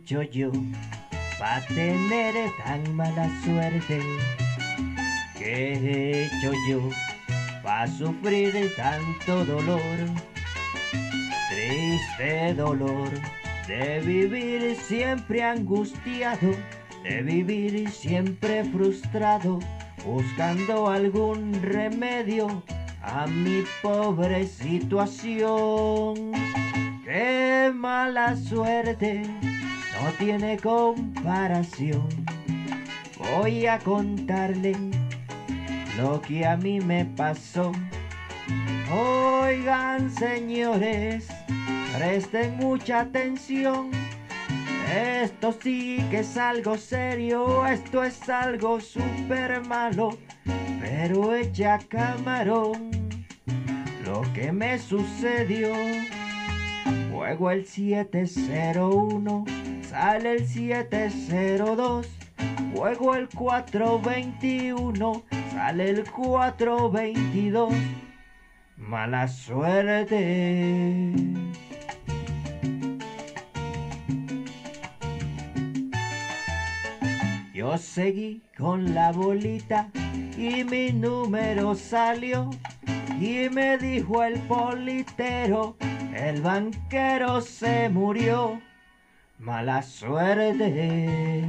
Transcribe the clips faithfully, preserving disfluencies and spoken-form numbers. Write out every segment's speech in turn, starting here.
hecho yo para tener tan mala suerte? ¿Qué he hecho yo para sufrir tanto dolor? Triste dolor de vivir siempre angustiado, de vivir siempre frustrado, buscando algún remedio a mi pobre situación. ¡Qué mala suerte! No tiene comparación. Voy a contarle lo que a mí me pasó. Oigan, señores, presten mucha atención. Esto sí que es algo serio, esto es algo súper malo, pero echa camarón lo que me sucedió. Juego el siete cero uno, sale el siete cero dos. Juego el cuatro veintiuno, sale el cuatro veintidós. Mala suerte. Yo seguí con la bolita y mi número salió. Y me dijo el politero, el banquero se murió. Mala suerte.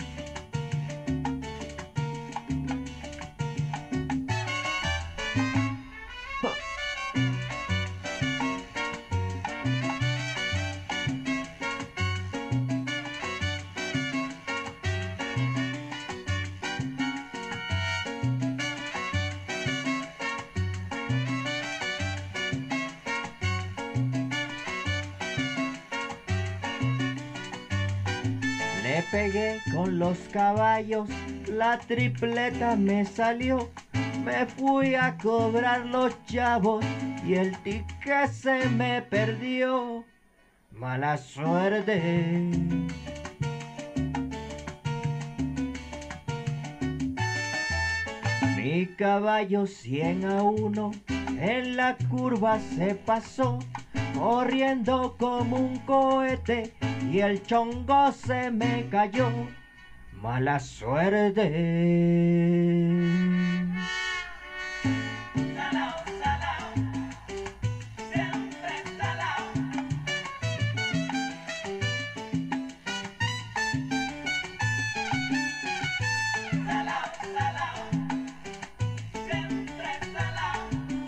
Le pegué con los caballos, la tripleta me salió. Me fui a cobrar los chavos y el ticket se me perdió. Mala suerte. Mi caballo cien a uno en la curva se pasó, corriendo como un cohete y el chongo se me cayó. Mala suerte. Salao, salao, siempre salao. Salao, salao, siempre salao.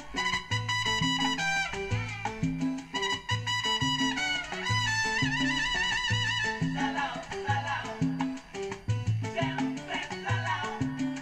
Salao, salao, siempre salao.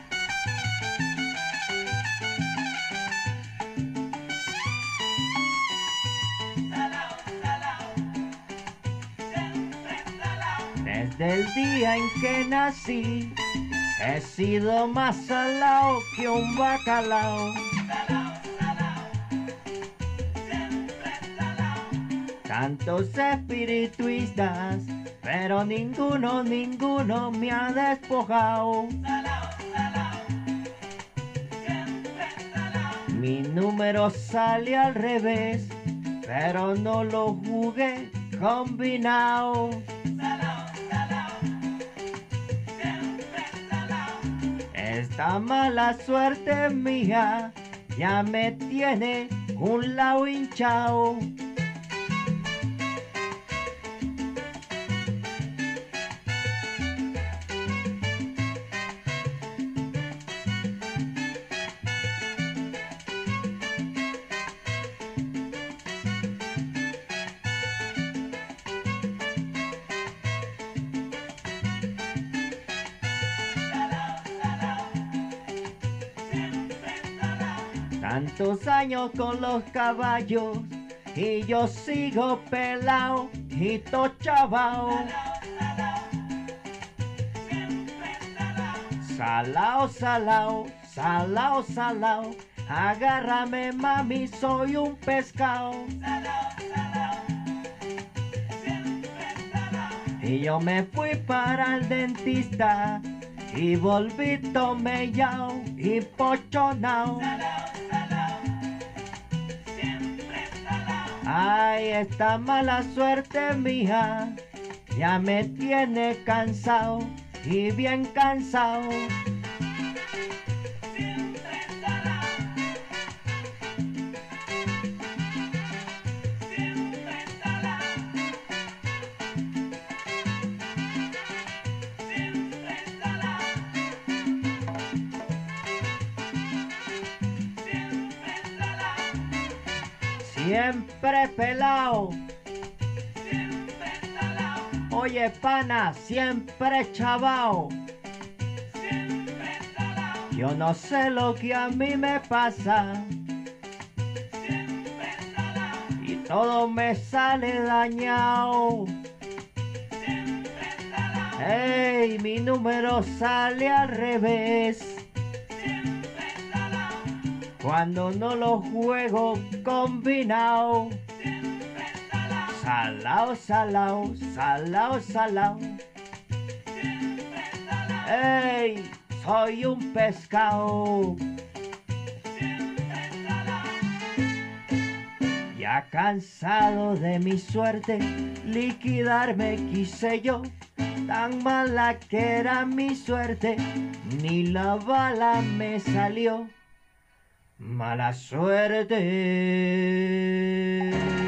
Salao, salao, siempre salao. Desde el día en que nací, he sido más salao que un bacalao. Salao, salao, siempre salao. Tantos espirituistas, pero ninguno, ninguno me ha despojado. Salao, salao, siempre salao. Mi número sale al revés, pero no lo jugué combinado. Salao, salao, siempre salao. Esta mala suerte mía ya me tiene un lado hinchado. Salao, salao, siempre salao. Tantos años con los caballos y yo sigo pelao y tochabao. Salao, salao, siempre salao. Salao, salao, salao, salao, agárrame mami, soy un pescado. Salao, salao, siempre salao. Y yo me fui para el dentista y volví tomellao y pochonao. Salao, salao, siempre salao. Ay, esta mala suerte mía ya me tiene cansado y bien cansado. Siempre estará. Siempre estará. Siempre estará. Siempre estará. Siempre pelao. Siempre estará. Oye pana, siempre chavao. Siempre estará. Yo no sé lo que a mí me pasa Siempre estará. y todo me sale dañado. Siempre estará. Ey, mi número sale al revés Siempre estará. cuando no lo juego combinado. Siempre estará. Salao, salao, salao, salao. Siempre estará. Ey, soy un pescado. Siempre estará. Ya cansado de mi suerte, liquidarme quise yo. Tan mala que era mi suerte, ni la bala me salió. Mala suerte.